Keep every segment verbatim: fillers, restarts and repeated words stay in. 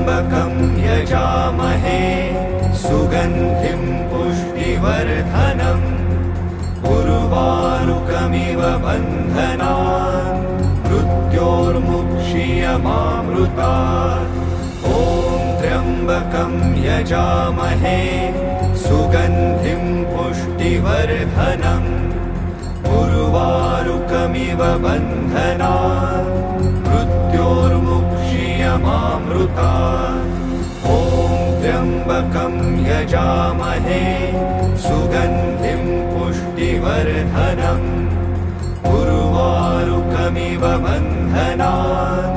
त्र्यम्बकं यजामहे सुगन्धिं पुष्टिवर्धनम् उर्वारुकमिव बन्धनान् मृत्योर्मुक्षीयमामृतात्। ॐ त्र्यम्बकं यजामहे सुगन्धिं पुष्टिवर्धनम् उर्वारुकमिव बन्धनान् मृत्योर्मुक्षीयमामृतात्। ॐ त्र्यम्बकं यजामहे सुगन्धिं पुष्टिवर्धनम् उर्वारुकमिव बन्धनान्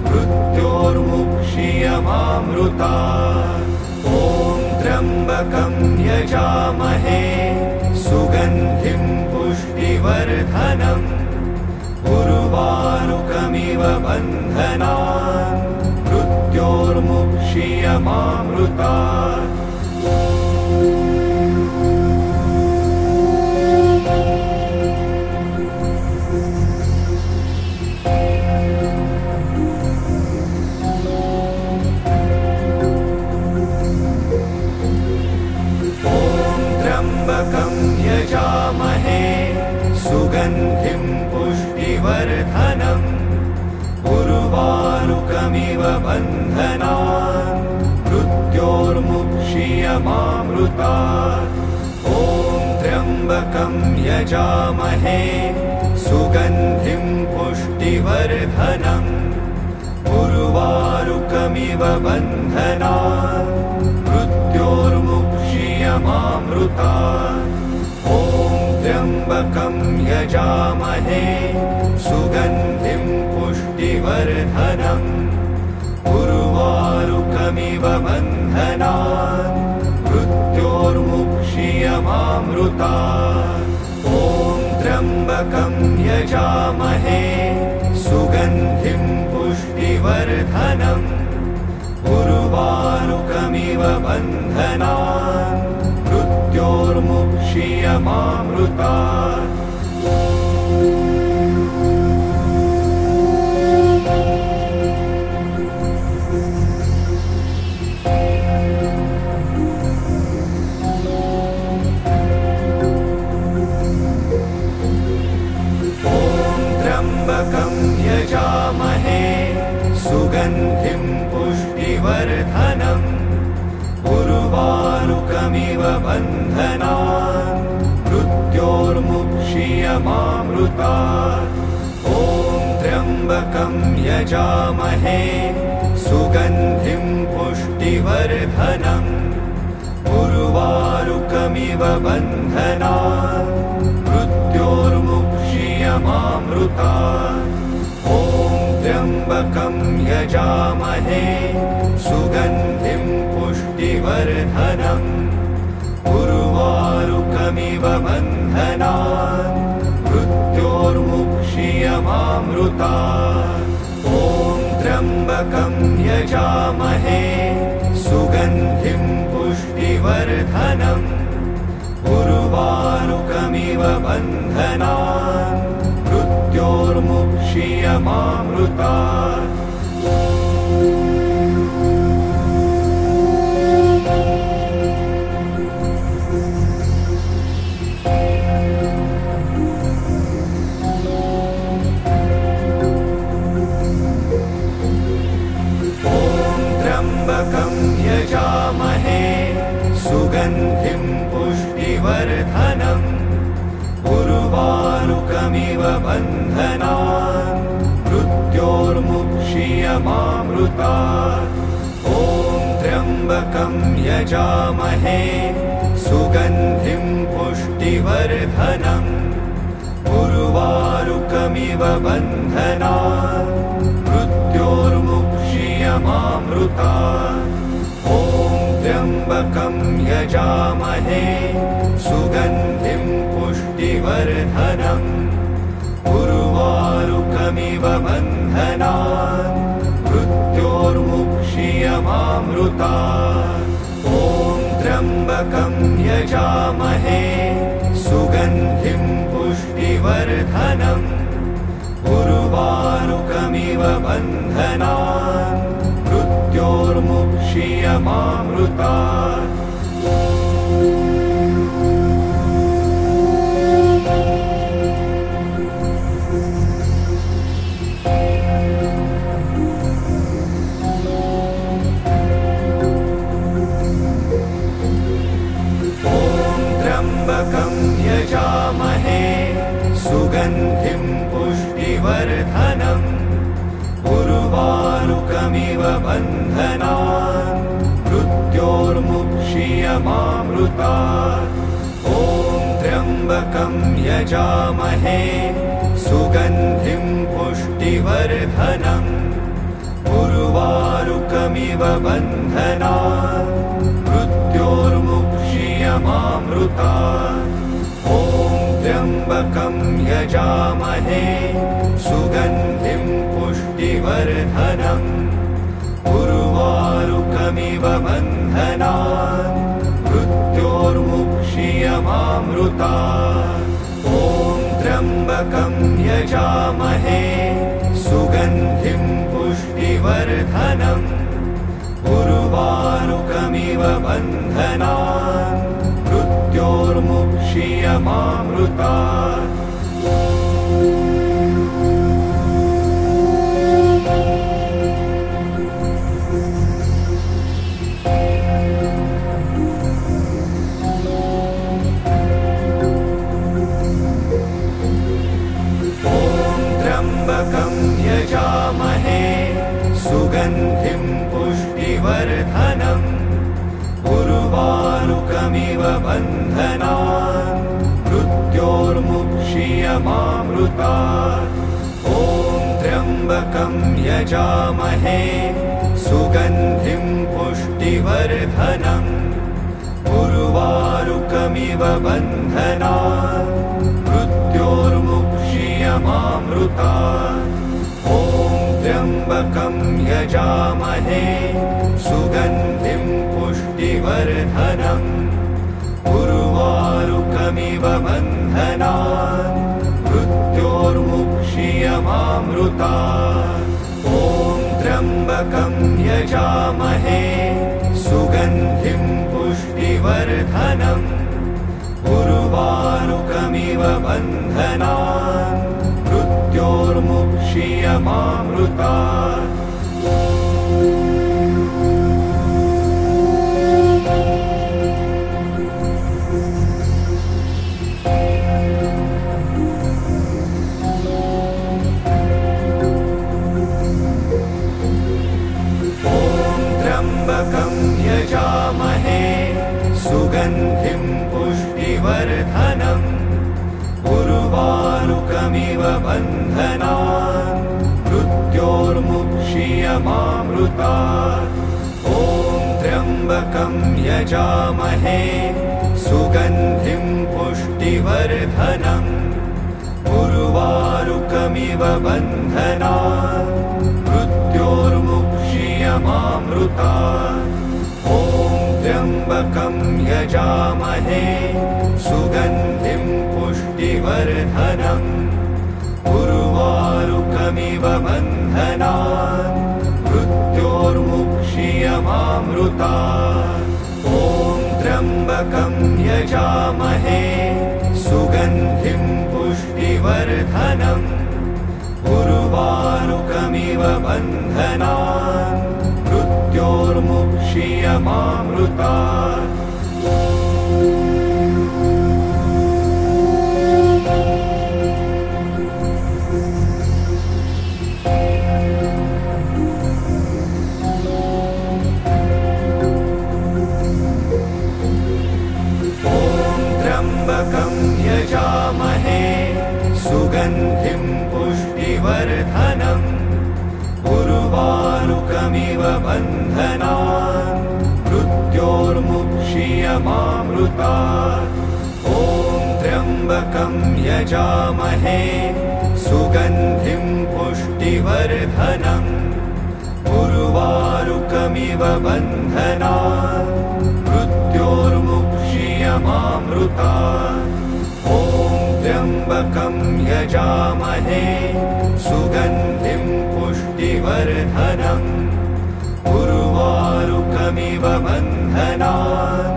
मृत्योर्मुक्षीयमामृतात्। ॐ त्र्यम्बकं यजामहे सुगन्धिं पुष्टिवर्धनम् उर्वारुकमिव बन्धनान् मृत्योर्मुक्षीयमामृतात्। त्र्यम्बकं यजामहे सुगन्धिं पुष्टिवर्धनम् उर्वारुकमिव बन्धनान् मृत्योर्मुक्षीयमामृतात्। ॐ त्र्यम्बकं यजामहे सुगन्धिं पुष्टिवर्धनम् उर्वारुकमिव बन्धनान् मृत्योर्मुक्षीयमामृतात्। ॐ त्र्यम्बकं यजामहे सुगन्धिं पुष्टिवर्धनम् उर्वारुकमिव बन्धनान् मृत्योर्मुक्षीयमामृतात्। ॐ त्र्यम्बकं यजामहे सुगन्धिं पुष्टिवर्धनम् उर्वारुकमिव बन्धनान् मृत्योर्मुक्षीयमामृतात्। त्र्यम्बकं यजामहे सुगन्धिं पुष्टिवर्धनम् उर्वारुकमिव बन्धनान् मृत्योर्मुक्षीयमामृतात्। ॐ त्र्यम्बकं यजामहे सुगन्धिं पुष्टिवर्धनम् उर्वारुकमिव बन्धनान् मृत्योर्मुक्षीयमामृतात्। ॐ त्र्यम्बकं यजामहे सुगन्धिं पुष्टिवर्धनम् उर्वारुकमिव बन्धनान् मृत्योर्मुक्षीयमामृतात्। ॐ त्र्यम्बकं यजामहे सुगन्धिं पुष्टिवर्धनम् उर्वारुकमिव बन्धनान् मृत्योर्मुक्षीयमामृतात्। त्र्यम्बकं यजामहे सुगन्धिं पुष्टिवर्धनम् उर्वारुकमिव बन्धनान् मृत्योर्मुक्षीयमामृतात्। ॐ त्र्यम्बकं यजामहे सुगन्धिं पुष्टिवर्धनम् उर्वारुकमिव बन्धनान् मृत्योर्मुक्षीयमामृतात्। ॐ त्र्यम्बकं यजामहे सुगन्धिं पुष्टिवर्धनम् उर्वारुकमिव बन्धनान् मृत्योर्मुक्षीयमामृतात्। ॐ त्र्यम्बकं यजामहे सुगन्धिं पुष्टिवर्धनम् उर्वारुकमिव बन्धनान् मृत्योर्मुक्षीयमामृतात्। क्षीयमामृतात् यजामहे सुगन्धिं पुष्टिवर्धनम् उर्वारुकमिव बन्धनान् मृत्योर्मुक्षीयमामृतात् ॐ त्र्यम्बकं यजामहे सुगन्धिं पुष्टिवर्धनम् उर्वारुकमिव बन्धनान् मृत्योर्मुक्षीयमामृतात् ॐ त्र्यम्बकं यजामहे सुगन्धिं पुष्टिवर्धनम् उर्वारुकमिव बन्धनान् मृत्योर्मुक्षीयमामृतात् ॐ त्र्यम्बकं यजामहे सुगन्धिं पुष्टिवर्धनम् उर्वारुकमिव बन्धनान् मृत्योर्मुक्षीयमामृतात् यजामहे सुगन्धिं पुष्टिवर्धनम् उर्वारुकमिव बन्धनान् मृत्योर्मुक्षीयमामृतात् ॐ त्र्यम्बकं यजामहे सुगन्धिं पुष्टिवर्धनम् उर्वारुकमिव बन्धनान् मृत्योर्मुक्षीयमामृतात् ॐ त्र्यम्बकं यजामहे सुगन्धिं पुष्टिवर्धनम् उर्वारुकमिव बन्धनान् मृत्योर्मुक्षीयमामृतात् ॐ त्र्यम्बकं यजामहे सुगन्धिं पुष्टिवर्धनम् उर्वारुकमिव बन्धनान् मृत्योर्मुक्षीयमामृतात् यजामहे सुगन्धिं पुष्टिवर्धनम् उर्वारुकमिव बन्धनान् मृत्योर्मुक्षीयमामृतात् ॐ त्र्यम्बकं यजामहे सुगन्धिं पुष्टिवर्धनम् उर्वारुकमिव बन्धनान् मृत्योर्मुक्षीयमामृतात् ॐ त्र्यम्बकं यजामहे सुगन्धिं पुष्टिवर्धनम् उर्वारुकमिव बन्धनान् मृत्योर्मुक्षीयमामृतात् ॐ त्र्यम्बकं यजामहे सुगन्धिं पुष्टिवर्धनम् उर्वारुकमिव बन्धनान् मृत्योर्मुक्षीयमामृतात् यजामहे सुगन्धिं पुष्टिवर्धनम् उर्वारुकमिव बन्धनान् मृत्योर्मुक्षीयमामृतात् ॐ त्र्यम्बकं यजामहे सुगन्धिं पुष्टिवर्धनम् उर्वारुकमिव बन्धनान् मृत्योर्मुक्षीयमामृतात् ॐ त्र्यम्बकं यजामहे सुगन्धिं पुष्टिवर्धनम् उर्वारुक उर्वारुकमिव बन्धनान्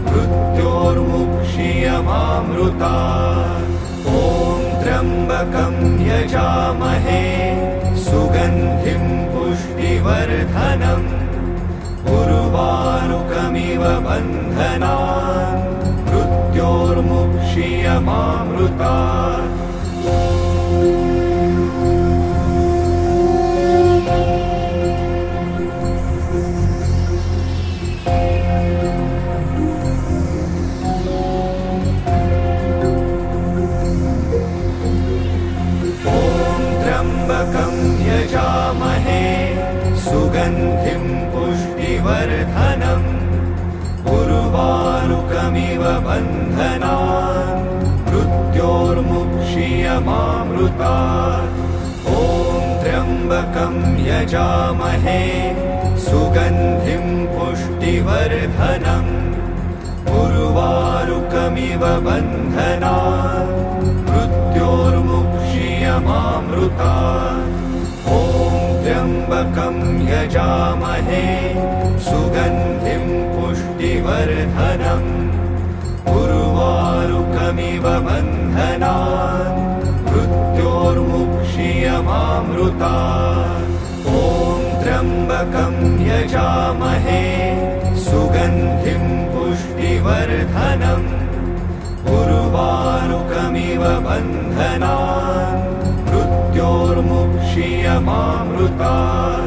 मृत्योर्मुक्षीयमामृतात्। ॐ त्र्यम्बकं यजामहे सुगन्धिं पुष्टिवर्धनम् उर्वारुकमिव बन्धनान् मृत्योर्मुक्षीयमामृतात्। यजामहे सुगन्धिं पुष्टिवर्धनम् उर्वारुकमिव बन्धनान् मृत्योर्मुक्षीयमामृतात्। ॐ त्र्यम्बकं यजामहे सुगन्धिं पुष्टिवर्धनम् उर्वारुकमिव बन्धनान् मृत्योर्मुक्षीयमामृतात्। ॐ त्र्यम्बकं यजामहे सुगन्धिं पुष्टिवर्धनम् उर्वारुकमिव बन्धनान् मृत्योर्मुक्षीयमामृतात्। ॐ त्र्यम्बकं यजामहे सुगन्धिं पुष्टिवर्धनम् उर्वारुकमिव बन्धनान् मृत्योर्मुक्षीयमामृतात्।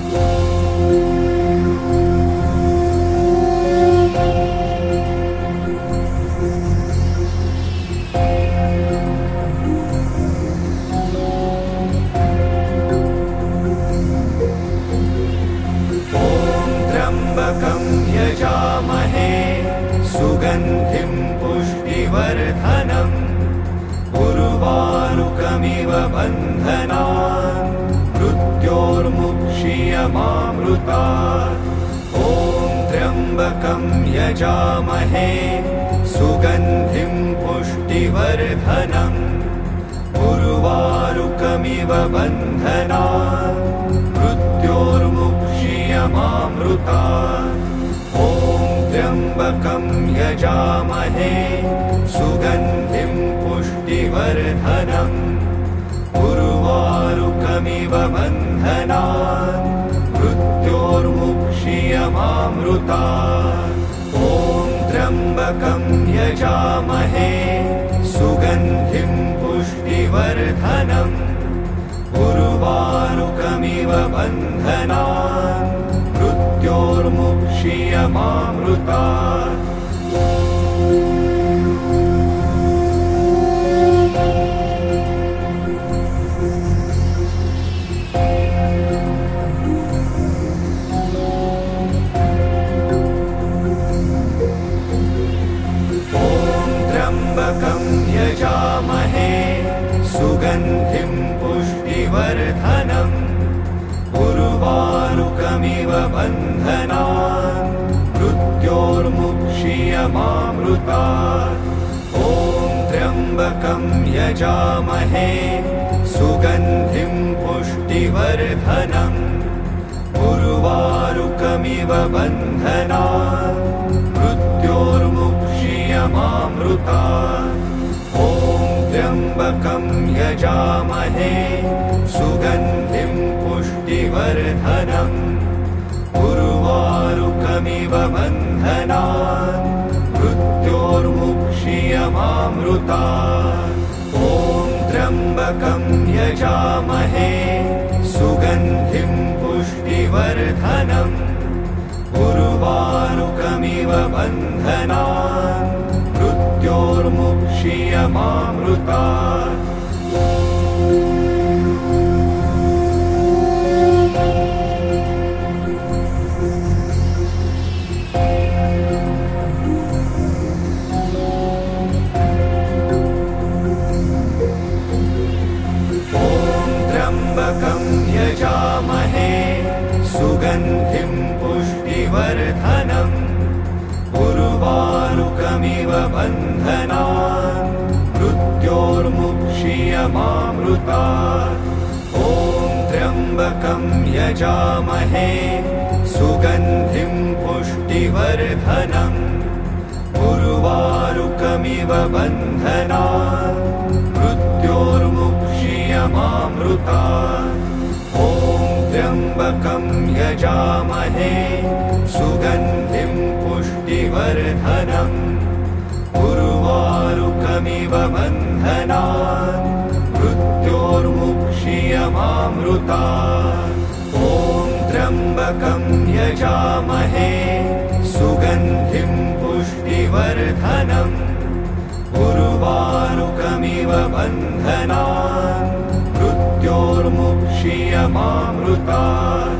यजामहे सुगन्धिं पुष्टिवर्धनम् उर्वारुकमिव बन्धनान् मृत्योर्मुक्षीयमामृतात्। ॐ त्र्यम्बकं यजामहे सुगन्धिं पुष्टिवर्धनम् उर्वारुकमिव बन्धनान् मृत्योर्मुक्षीयमामृतात्। ॐ त्र्यम्बकं यजामहे सुगन्धिं पुष्टिवर्धनम् उर्वारुकमिव बन्धनान् मृत्योर्मुक्षीयमामृतात्। ॐ त्र्यम्बकं यजामहे सुगन्धिं पुष्टिवर्धनम् उर्वारुकमिव बन्धनान् मृत्योर्मुक्षीयमामृतात्। यजामहे सुगन्धिं पुष्टिवर्धनम् उर्वारुकमिव बन्धनान् मृत्योर्मुक्षीयमामृतात्। ॐ त्र्यम्बकं यजामहे सुगन्धिं पुष्टिवर्धनम् उर्वारुकमिव बन्धनान् मृत्योर्मुक्षीयमामृतात्। ॐ त्र्यम्बकं यजामहे सुगन्धिं पुष्टिवर्धनम् उर्वारुकमिव बन्धनान् मृत्योर्मुक्षीयमामृतात्। ॐ त्र्यम्बकं यजामहे सुगन्धिं पुष्टिवर्धनम् उर्वारुकमिव बन्धनान् मृत्योर्मुक्षीयमामृतात्। यजामहे सुगन्धिं पुष्टिवर्धनम् उर्वारुकमिव बन्धनान् मृत्योर्मुक्षीयमामृतात्। ॐ त्र्यम्बकं यजामहे सुगन्धिं पुष्टिवर्धनम् उर्वारुकमिव बन्धनात् मृत्योर्मुक्षीयमामृतात् ॐ त्र्यम्बकं यजामहे सुगन्धिं पुष्टिवर्धनम् उर्वारुकमिव बन्धनात् मृत्योर्मुक्षीयमामृतात् ॐ त्र्यम्बकं यजामहे सुगन्धिं पुष्टिवर्धनम् उर्वारुकमिव बन्धनात् मृत्योर्मुक्षीयमामृतात्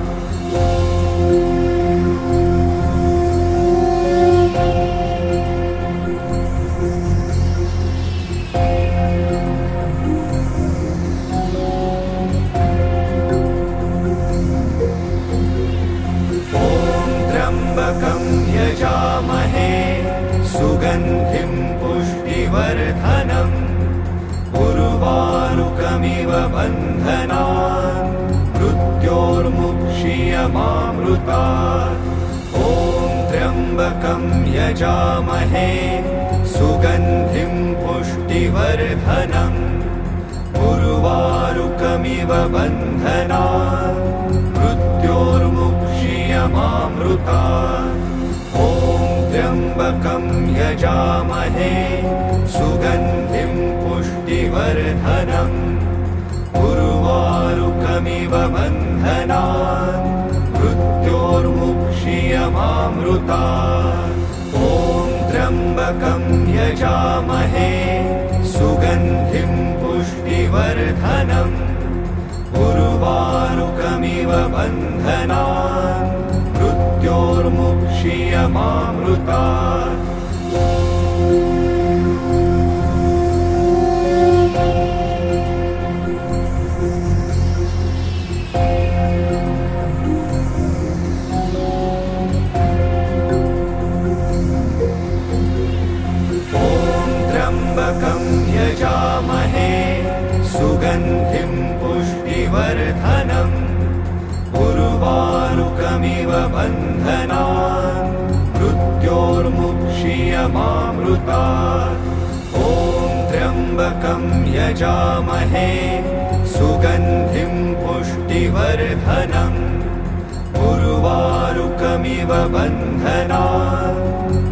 यजामहे सुगन्धिं पुष्टिवर्धनम् उर्वारुकमिव बन्धनात् मृत्योर्मुक्षीयमामृतात् ॐ त्र्यम्बकं यजामहे सुगन्धिं पुष्टिवर्धनम् उर्वारुकमिव बन्धनात् मृत्योर्मुक्षीयमामृतात् ॐ त्र्यम्बकं यजामहे सुगन्धिं पुष्टिवर्धनम् उर्वारुकमिव बन्धनात् मृत्योर्मुक्षीयमामृतात् ॐ त्र्यम्बकं यजामहे सुगन्धिं पुष्टिवर्धनम् उर्वारुकमिव बन्धनात् मृत्योर्मुक्षीयमामृतात् यजामहे सुगन्धिं पुष्टिवर्धनम् उर्वारुकमिव बन्धनात् मृत्योर्मुक्षीयमामृतात् ॐ त्र्यम्बकं यजामहे सुगन्धिं पुष्टिवर्धनम् उर्वारुकमिव बन्धनात्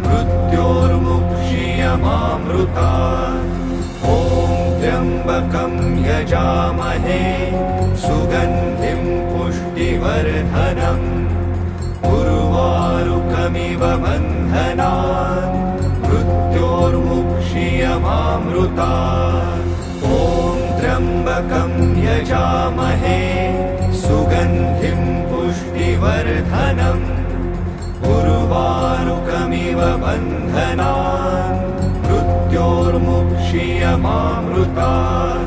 मृत्योर्मुक्षीयमामृतात् ॐ त्र्यम्बकं यजामहे सुगन्धिं पुष्टिवर्धनम् उर्वारुकमिव बन्धनात् मृत्योर्मुक्षीयमामृतात् ॐ त्र्यम्बकं यजामहे सुगन्धिं पुष्टिवर्धनम् उर्वारुकमिव बन्धनात् मृत्योर्मुक्षीयमामृतात्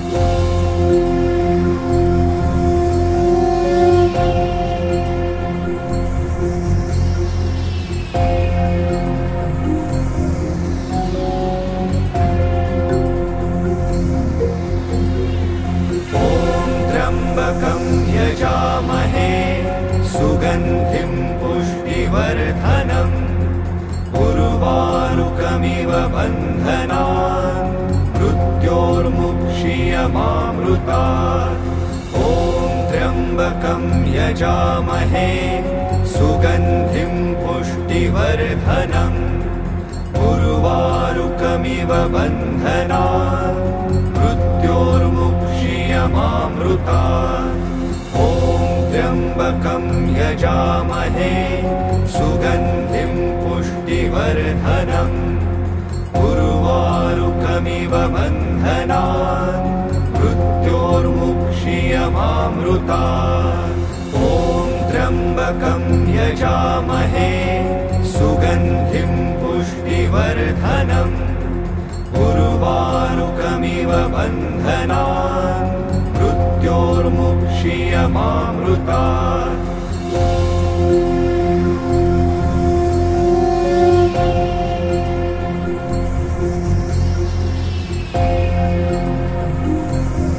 यजामहे सुगन्धिं पुष्टिवर्धनम् उर्वारुकमिव बन्धनात् मृत्योर्मुक्षीयमामृतात् ॐ त्र्यम्बकं यजामहे सुगन्धिं पुष्टिवर्धनम् उर्वारुकमिव बन्धनात् मृत्योर्मुक्षीयमामृतात् ॐ त्र्यम्बकं यजामहे सुगन्धिं पुष्टिवर्धनम् उर्वारुकमिव बन्धनात् मृत्योर्मुक्षीयमामृतात् ॐ त्र्यम्बकं यजामहे सुगन्धिं पुष्टिवर्धनम् उर्वारुकमिव बन्धनात् मृत्योर्मुक्षीयमामृतात्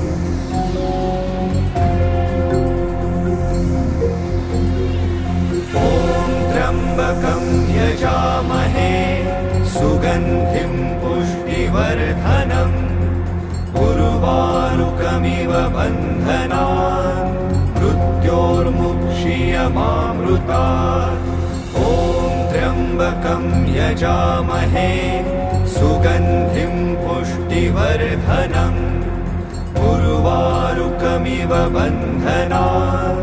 ॐ बन्धनान् मृत्योर्मुक्षीयमामृतात्। ॐ त्र्यम्बकं यजामहे सुगन्धिं पुष्टिवर्धनम् उर्वारुकमिव बन्धनान्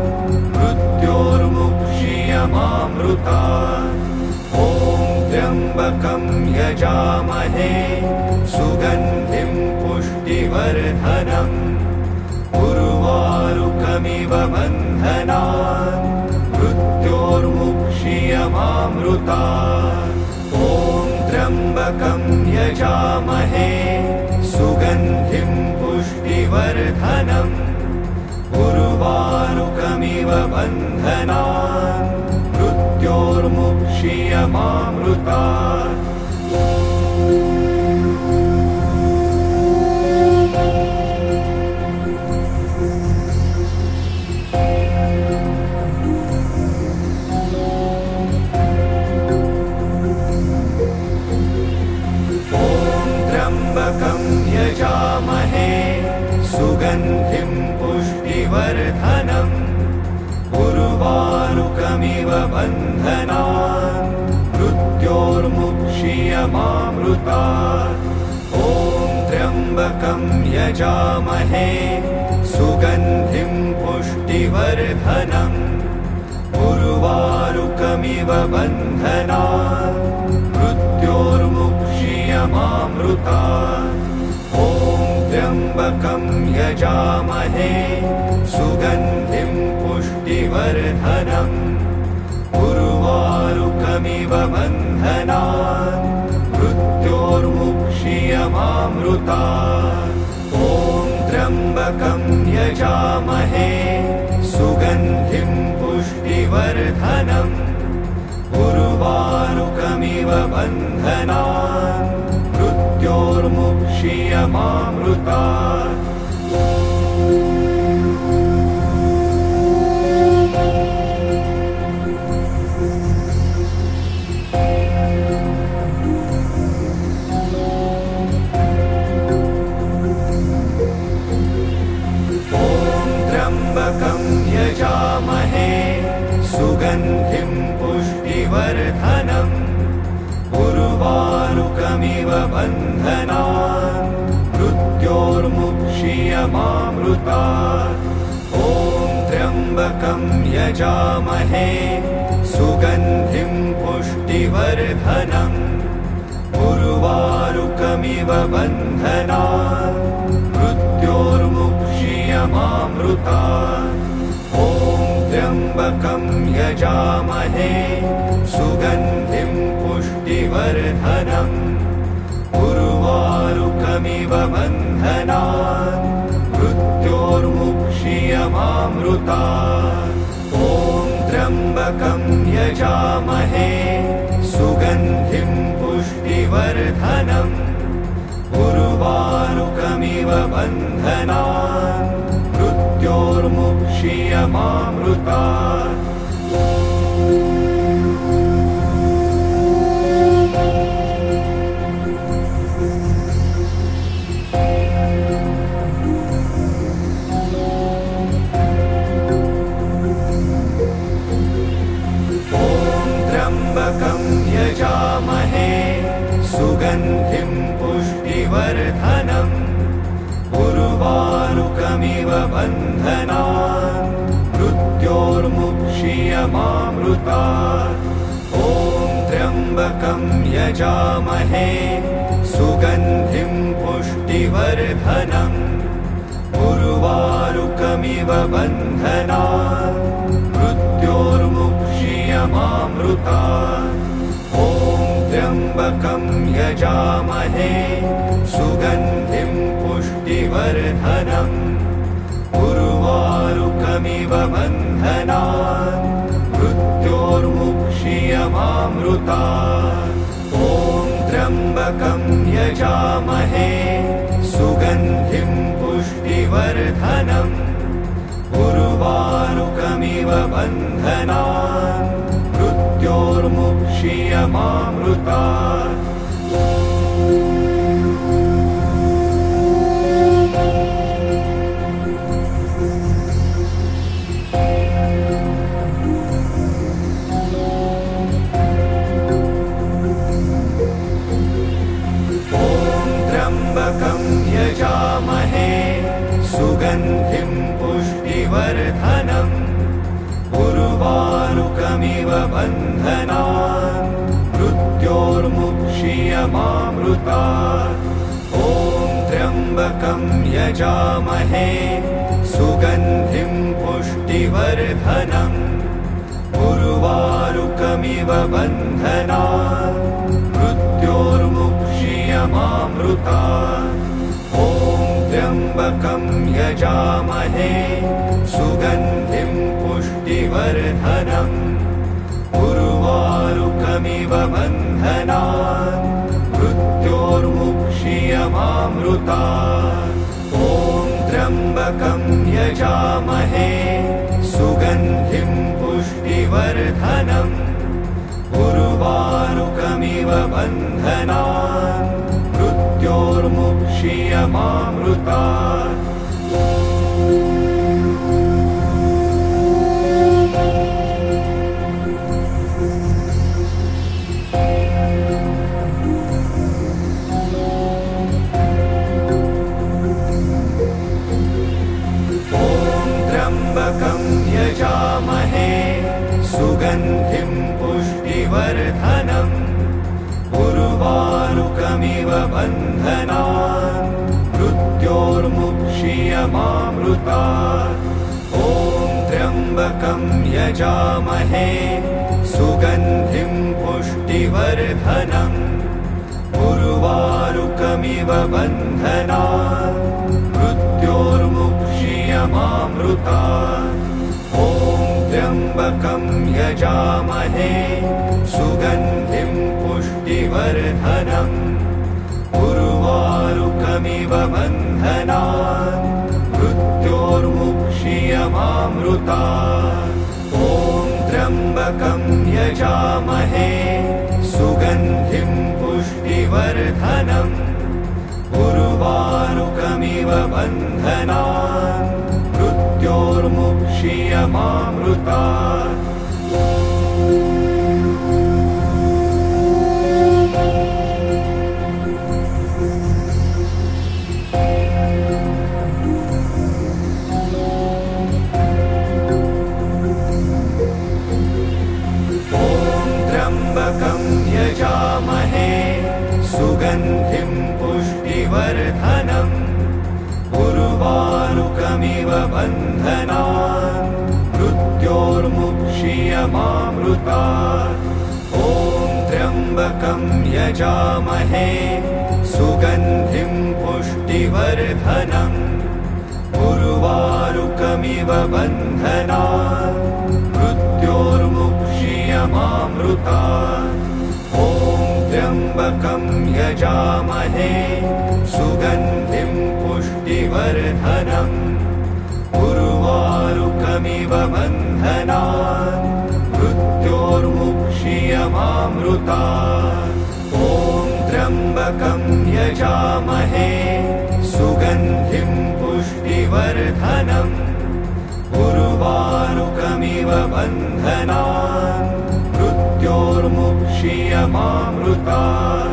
मृत्योर्मुक्षीयमामृतात्। ॐ त्र्यम्बकं यजामहे सुगन्धिं पुष्टिवर्धनम् उर्वारुकमिव बन्धनान् मृत्योर्मुक्षीयमामृतात्। ॐ त्र्यम्बकं यजामहे सुगन्धिं पुष्टिवर्धनम् उर्वारुकमिव बन्धनान् मृत्योर्मुक्षीयमामृतात्। यजामहे सुगन्धिं पुष्टिवर्धनम् उर्वारुकमिव बन्धनान् मृत्योर्मुक्षीयमामृतात्। ॐ त्र्यम्बकं यजामहे सुगन्धिं पुष्टिवर्धनम् उर्वारुकमिव बन्धनान् मृत्योर्मुक्षीयमामृतात्। ॐ त्र्यम्बकं यजामहे सुगन्धिं पुष्टिवर्धनम् उर्वारुकमिव बन्धनान् मृत्योर्मुक्षीयमामृतात्। ॐ त्र्यम्बकं यजामहे सुगन्धिं पुष्टिवर्धनम् उर्वारुकमिव बन्धनान् मृत्योर्मुक्षीयमामृतात्। यजामहे सुगन्धिं पुष्टिवर्धनम् उर्वारुकमिव बन्धनान् मृत्योर्मुक्षीयमामृतात्। ॐ त्र्यम्बकं यजामहे सुगन्धिं पुष्टिवर्धनम् उर्वारुकमिव बन्धनान् मृत्योर्मुक्षीयमामृतात्। ॐ त्र्यम्बकं यजामहे सुगन्धिं पुष्टिवर्धनम् उर्वारुकमिव बन्धनान् मृत्योर्मुक्षीयमामृतात्। ॐ त्र्यम्बकं यजामहे सुगन्धिं पुष्टिवर्धनम् उर्वारुकमिव बन्धनान् मृत्योर्मुक्षीयमामृतात्। यजामहे सुगन्धिं पुष्टिवर्धनम् उर्वारुकमिव बन्धनान् मृत्योर्मुक्षीयमामृतात्। ॐ त्र्यम्बकं यजामहे सुगन्धिं पुष्टिवर्धनम् उर्वारुकमिव बन्धनान् मृत्योर्मुक्षीयमामृतात्। ॐ त्र्यम्बकं यजामहे सुगन्धिं पुष्टिवर्धनम् उर्वारुकमिव बन्धनान् मृत्योर्मुक्षीयमामृतात्। ॐ त्र्यम्बकं यजामहे सुगन्धिं पुष्टिवर्धनम् उर्वारुकमिव बन्धनान् मृत्योर्मुक्षीयमामृतात्। ॐ सुगन्धिं पुष्टिवर्धनम् उर्वारुकमिव बन्धनान् मृत्योर्मुक्षीयमामृतात्। ॐ त्र्यम्बकं यजामहे सुगन्धिं पुष्टिवर्धनम् उर्वारुकमिव बन्धनान् मृत्योर्मुक्षीयमामृतात्। ॐ त्र्यम्बकं यजामहे सुगन्धिं पुष्टिवर्धनम् उर्वारुकमिव बन्धनान् मृत्योर्मुक्षीयमामृतात्। ॐ त्र्यम्बकं यजामहे सुगन्धिं पुष्टिवर्धनम् उर्वारुकमिव बन्धनान् मृत्योर्मुक्षीयमामृतात्। यजामहे सुगन्धिं पुष्टिवर्धनम् उर्वारुकमिव बन्धनान् मृत्योर्मुक्षीयमामृतात्। ॐ त्र्यम्बकं यजामहे सुगन्धिं पुष्टिवर्धनम् उर्वारुकमिव बन्धनान् मृत्योर्मुक्षीयमामृतात्। ॐ त्र्यम्बकं यजामहे सुगन्धिं पुष्टिवर्धनम् उर्वारुकमिव बन्धनान् मृत्योर्मुक्षीयमामृतात्। ॐ त्र्यम्बकं यजामहे सुगन्धिं पुष्टिवर्धनम् उर्वारुकमिव बन्धनान् मृत्योर्मुक्षीयमामृतात्। यजामहे सुगन्धिं पुष्टिवर्धनम् उर्वारुकमिव बन्धनान् मृत्योर्मुक्षीयमामृतात्। ॐ त्र्यम्बकं यजामहे सुगन्धिं पुष्टिवर्धनम् उर्वारुकमिव बन्धनान् मृत्योर्मुक्षीयमामृतात्। ॐ त्र्यम्बकं यजामहे सुगन्धिं पुष्टिवर्धनम् उर्वारुकमिव बन्धनान् मृत्योर्मुक्षीयमामृतात्। ॐ त्र्यम्बकं यजामहे सुगन्धिं पुष्टिवर्धनम् उर्वारुकमिव बन्धनान् मृत्योर्मुक्षीयमामृतात्।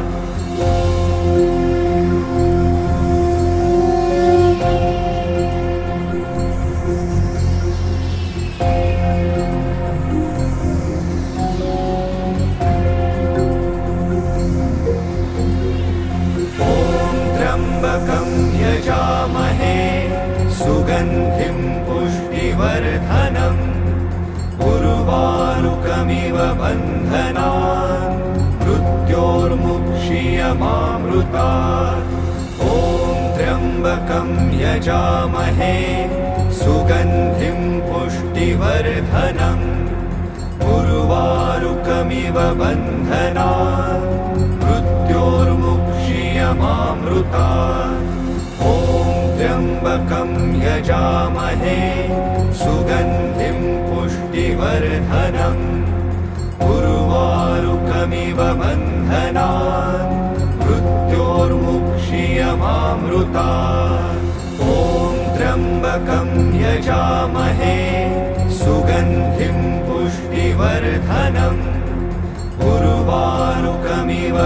यजामहे सुगन्धिं पुष्टिवर्धनम् उर्वारुकमिव बन्धनान् मृत्योर्मुक्षीयमामृतात्। ॐ त्र्यम्बकं यजामहे सुगन्धिं पुष्टिवर्धनम् उर्वारुकमिव बन्धनान् मृत्योर्मुक्षीयमामृतात्। ॐ त्र्यम्बकं यजामहे सुगन्धिं पुष्टिवर्धनम् उर्वारुकमिव बन्धनान् मृत्योर्मुक्षीयमामृतात्। ॐ त्र्यम्बकं यजामहे सुगन्धिं पुष्टिवर्धनम् उर्वारुकमिव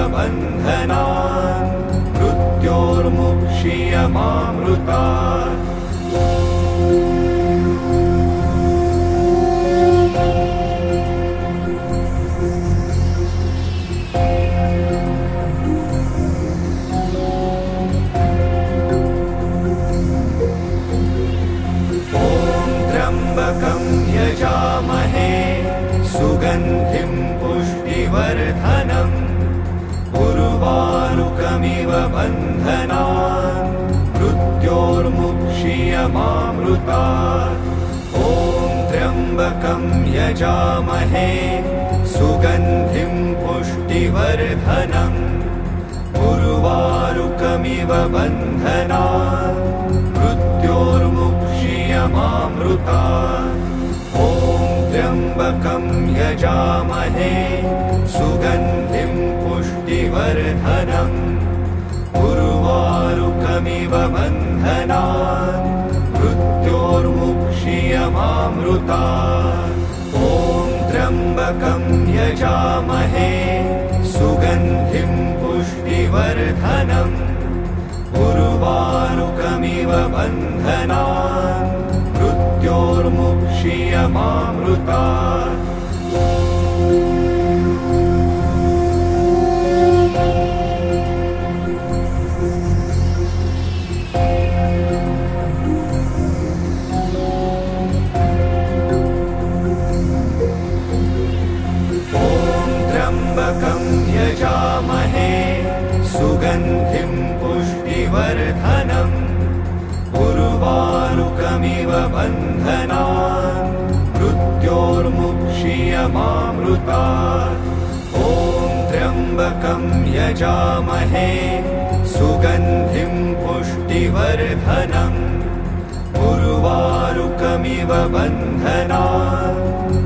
बन्धनान् मृत्योर्मुक्षीयमामृतात्। ॐ सुगन्धिं पुष्टिवर्धनम् उर्वारुकमिव बन्धनान् मृत्योर्मुक्षीयमामृतात्। ॐ त्र्यम्बकं यजामहे सुगन्धिं पुष्टिवर्धनम् उर्वारुकमिव बन्धनान् मृत्योर्मुक्षीयमामृतात्। ॐ त्र्यम्बकं यजामहे सुगन्धिं पुष्टिवर्धनम् उर्वारुकमिव बन्धनान् मृत्योर्मुक्षीयमामृतात्। ॐ त्र्यम्बकं यजामहे सुगन्धिं पुष्टिवर्धनम् उर्वारुकमिव बन्धनान् मृत्योर्मुक्षीयमामृतात्। यजामहे सुगन्धिं पुष्टिवर्धनम् उर्वारुकमिव बन्धनान् मृत्योर्मुक्षीयमामृतात्। ॐ त्र्यम्बकं यजामहे सुगन्धिं पुष्टिवर्धनम् उर्वारुकमिव बन्धनान्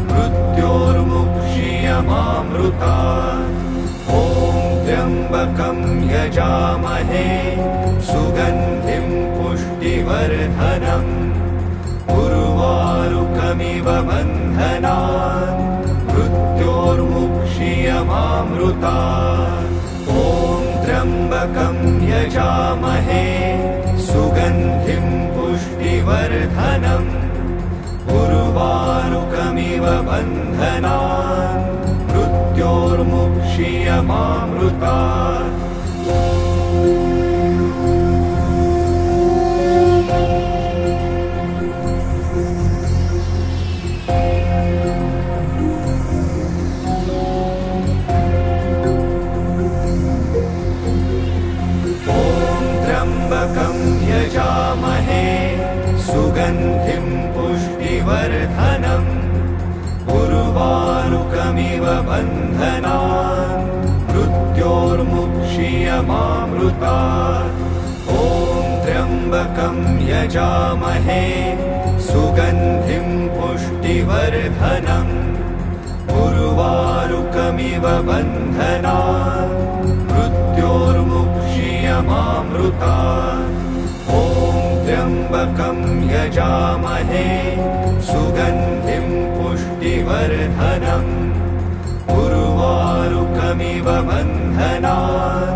मृत्योर्मुक्षीयमामृतात्। ॐ त्र्यम्बकं यजामहे सुगन्धिं पुष्टिवर्धनम् उर्वारुकमिव बन्धनान् मृत्योर्मुक्षीयमामृतात्। ॐ त्र्यम्बकं यजामहे सुगन्धिं पुष्टिवर्धनम् उर्वारुकमिव बन्धनान् मृत्योर्मुक्षीयमामृतात्। यजामहे सुगन्धिं पुष्टिवर्धनम् उर्वारुकमिव बन्धनान् मृत्योर्मुक्षीयमामृतात्। ॐ त्र्यम्बकं यजामहे सुगन्धिं पुष्टिवर्धनम् उर्वारुकमिव बन्धनान् मृत्योर्मुक्षीयमामृतात्। ॐ त्र्यम्बकं यजामहे सुगन्धिं पुष्टिवर्धनम् उर्वारुकमिव बन्धनान्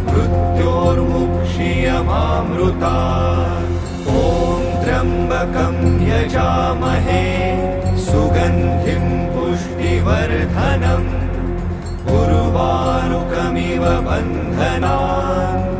मृत्योर्मुक्षीयमामृतात्। ॐ त्र्यम्बकं यजामहे सुगन्धिं पुष्टिवर्धनम् उर्वारुकमिव बन्धनान् मृत्योर्मुक्षीयमामृतात्। ॐ त्र्यम्बकं यजामहे सुगन्धिं पुष्टिवर्धनम् उर्वारुकमिव बन्धनान् मृत्योर्मुक्षीयमामृतात्। ॐ त्र्यम्बकं यजामहे सुगन्धिं पुष्टिवर्धनम् उर्वारुकमिव बन्धनान् मृत्योर्मुक्षीयमामृतात्।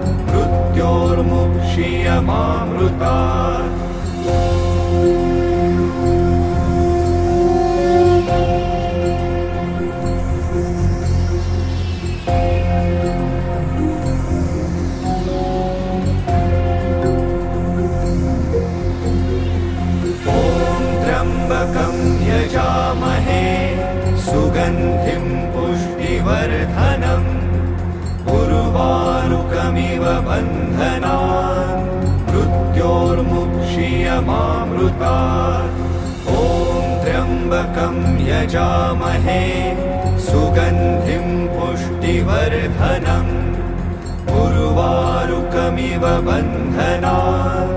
यजामहे सुगन्धिं पुष्टिवर्धनम् उर्वारुकमिव बन्धनान् मृत्योर्मुक्षीयमामृतात्। ॐ त्र्यम्बकं यजामहे सुगन्धिं पुष्टिवर्धनम् उर्वारुकमिव बन्धनान्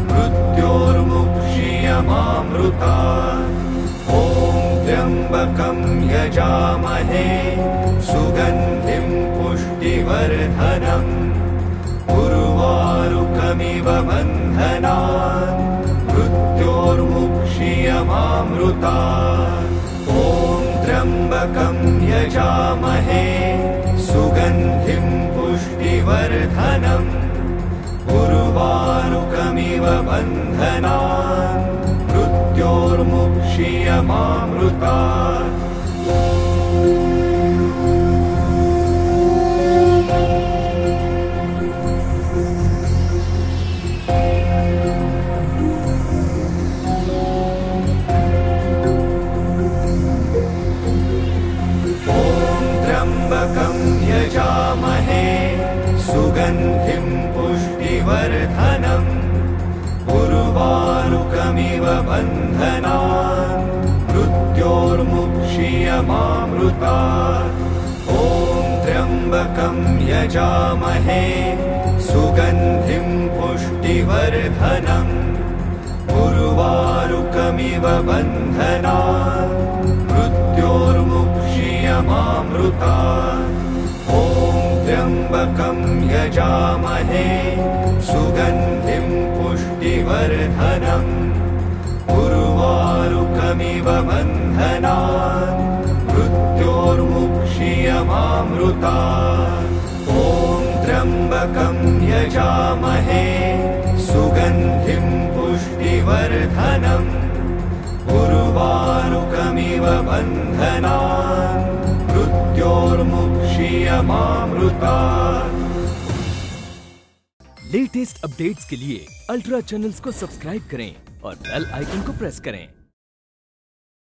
मृत्योर्मुक्षीयमामृतात्। ॐ त्र्यम्बकं यजामहे सुगन्धिं पुष्टिवर्धनम् उर्वारुकमिव बन्धनान् मृत्योर्मुक्षीयमामृतात्। ॐ त्र्यम्बकं यजामहे सुगन्धिं पुष्टिवर्धनम् उर्वारुकमिव बन्धनान् मृत्योर्मुक्षीयमामृतात्। बन्धनान् मृत्योर्मुक्षीयमामृतात्। ॐ त्र्यम्बकं यजामहे सुगन्धिं पुष्टिवर्धनम् उर्वारुकमिव बन्धनान् मृत्योर्मुक्षीयमामृतात्। ॐ त्र्यम्बकं यजामहे सुगन्धिं पुष्टिवर्धनम् उर्वारुकमिव बन्धनान् मृत्योर्मुक्षीयमामृतात्। ॐ त्र्यम्बकं यजामहे सुगन्धिं पुष्टिवर्धनम् उर्वारुकमिव बन्धनान् मृत्योर्मुक्षीयमामृतात्। लेटेस्ट अपडेट्स के लिए अल्ट्रा चैनल्स को सब्सक्राइब करें और बेल आइकन को प्रेस करें।